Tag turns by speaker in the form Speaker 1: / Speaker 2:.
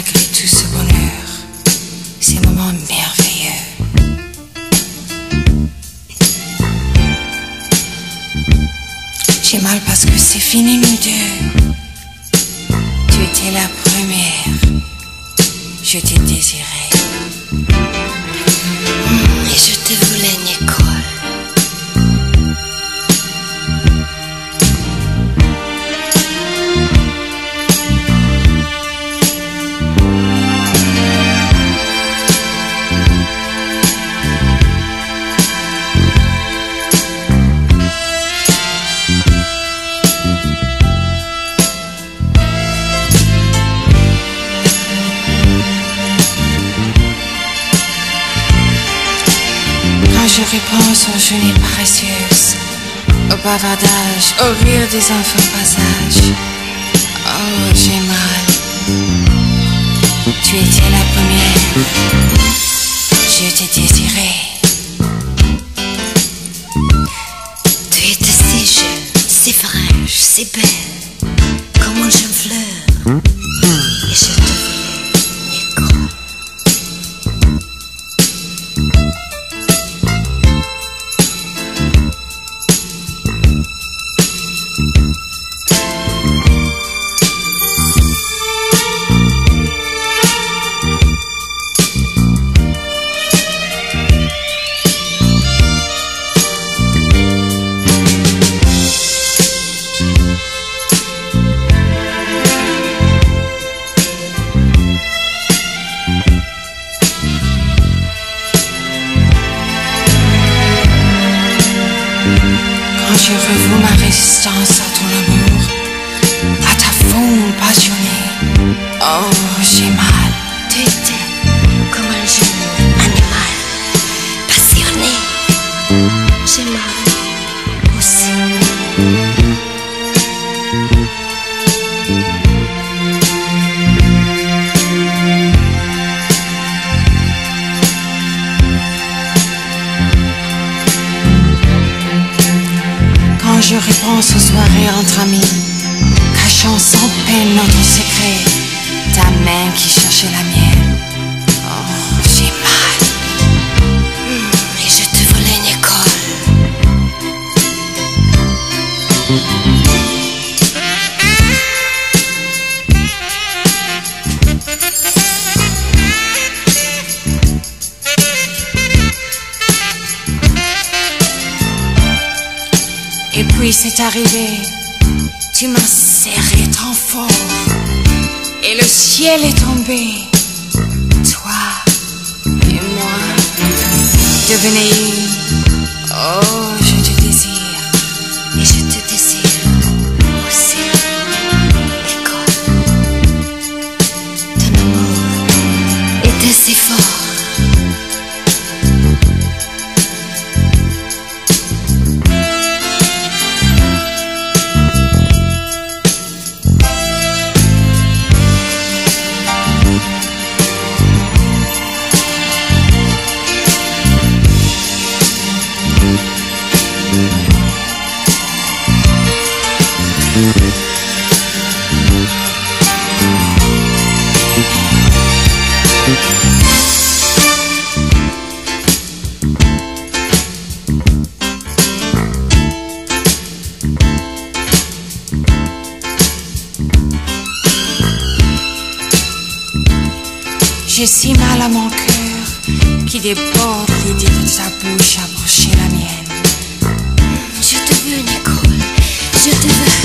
Speaker 1: malgré tout ce bonheur, ces moments merveilleux. J'ai mal parce que c'est fini nous deux. Tu étais la première, je t'ai désiré.
Speaker 2: Et je te voulais, Nicole.
Speaker 1: Je repense aux journées paresseuses, au bavardage, au rire des enfants au passage. Oh, j'ai mal. Tu étais la première, je t'ai désiré.
Speaker 2: Tu étais si jeune, si fraîche, si belle, comme une jeune fleur. Et je te voulais, Nicole.
Speaker 1: Quand je revois ma résistance à ton amour, à ta faune passionnée, oh, j'ai mal.
Speaker 2: Tu étais comme un jeune animal, passionné. J'ai mal aussi.
Speaker 1: Quand je repense aux soirées entre amis, cachant sans peine notre secret, ta main qui cherchait la mienne, oh, j'ai mal.
Speaker 2: Et je te voulais, Nicole.
Speaker 1: Et puis c'est arrivé, tu m'as serré tant fort, et le ciel est tombé. Toi et moi devenez une. Oh, je te désire.
Speaker 2: Et je te désire aussi, Nicole. Ton amour était si fort.
Speaker 1: J'ai si mal à mon cœur qui déborde l'idée de ta bouche approcher la mienne.
Speaker 2: Je te veux, Nicole. Je te veux.